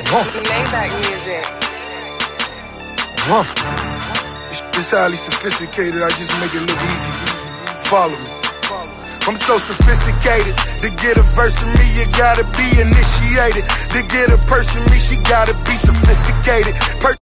Maybach music. It's highly sophisticated, I just make it look easy. Follow me. I'm so sophisticated. To get a verse from me, you gotta be initiated. To get a person me, she gotta be sophisticated.